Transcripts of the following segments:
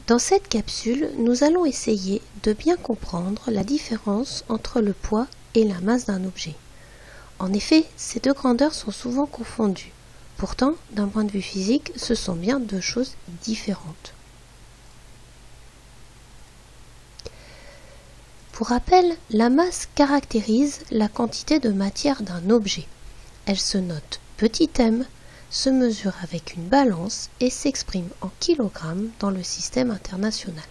Dans cette capsule, nous allons essayer de bien comprendre la différence entre le poids et la masse d'un objet. En effet, ces deux grandeurs sont souvent confondues. Pourtant, d'un point de vue physique, ce sont bien deux choses différentes. Pour rappel, la masse caractérise la quantité de matière d'un objet. Elle se note petit m, se mesure avec une balance et s'exprime en kilogrammes dans le système international.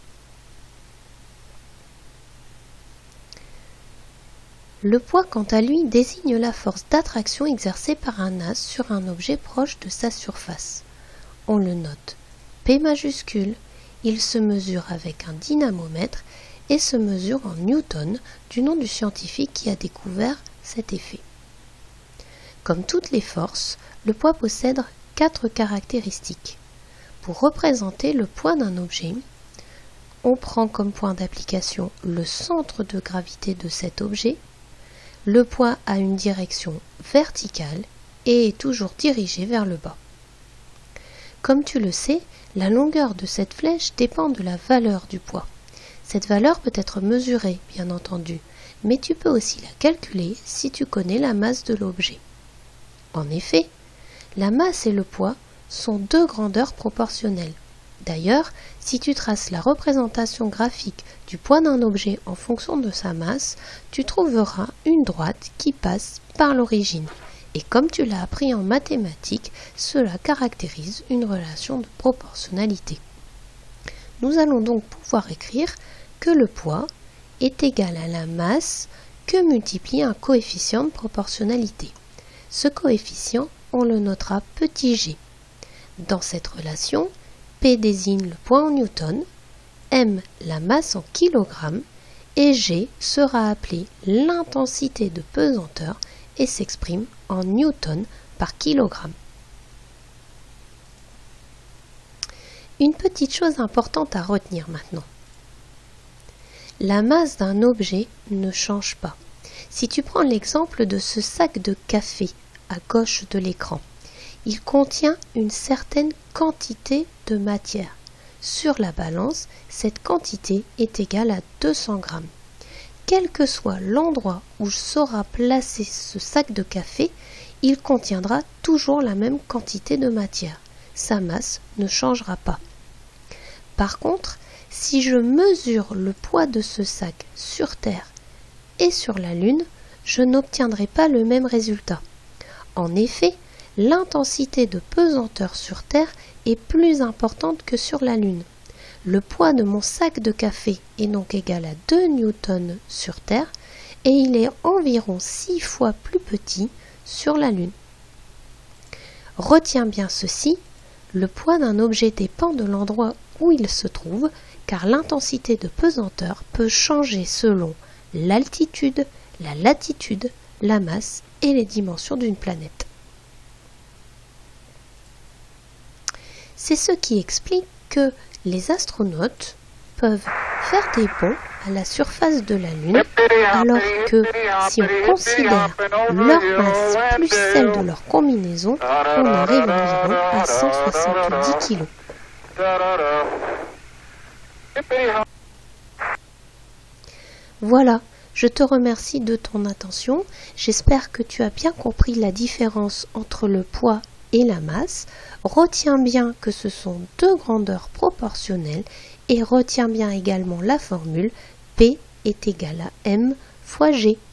Le poids, quant à lui, désigne la force d'attraction exercée par un as sur un objet proche de sa surface. On le note P majuscule, il se mesure avec un dynamomètre et se mesure en newton du nom du scientifique qui a découvert cet effet. Comme toutes les forces, le poids possède 4 caractéristiques. Pour représenter le poids d'un objet, on prend comme point d'application le centre de gravité de cet objet. Le poids a une direction verticale et est toujours dirigé vers le bas. Comme tu le sais, la longueur de cette flèche dépend de la valeur du poids. Cette valeur peut être mesurée, bien entendu, mais tu peux aussi la calculer si tu connais la masse de l'objet. En effet, la masse et le poids sont deux grandeurs proportionnelles. D'ailleurs, si tu traces la représentation graphique du poids d'un objet en fonction de sa masse, tu trouveras une droite qui passe par l'origine. Et comme tu l'as appris en mathématiques, cela caractérise une relation de proportionnalité. Nous allons donc pouvoir écrire que le poids est égal à la masse que multiplie un coefficient de proportionnalité. Ce coefficient, on le notera petit g. Dans cette relation, P désigne le poids en newton, M la masse en kilogrammes et G sera appelé l'intensité de pesanteur et s'exprime en newton par kilogramme. Une petite chose importante à retenir maintenant. La masse d'un objet ne change pas. Si tu prends l'exemple de ce sac de café à gauche de l'écran, il contient une certaine quantité de matière. Sur la balance, cette quantité est égale à 200 grammes. Quel que soit l'endroit où sera placé ce sac de café, il contiendra toujours la même quantité de matière. Sa masse ne changera pas. Par contre, si je mesure le poids de ce sac sur Terre et sur la Lune, je n'obtiendrai pas le même résultat. En effet, l'intensité de pesanteur sur Terre est plus importante que sur la Lune. Le poids de mon sac de café est donc égal à 2 newtons sur Terre et il est environ 6 fois plus petit sur la Lune. Retiens bien ceci, le poids d'un objet dépend de l'endroit où il se trouve car l'intensité de pesanteur peut changer selon l'altitude, la latitude, la masse et les dimensions d'une planète. C'est ce qui explique que les astronautes peuvent faire des bonds à la surface de la Lune, alors que si on considère leur masse plus celle de leur combinaison, on arrive environ à 170 kg. Voilà, je te remercie de ton attention. J'espère que tu as bien compris la différence entre le poids et la masse. Retiens bien que ce sont deux grandeurs proportionnelles et retiens bien également la formule P est égal à M fois G.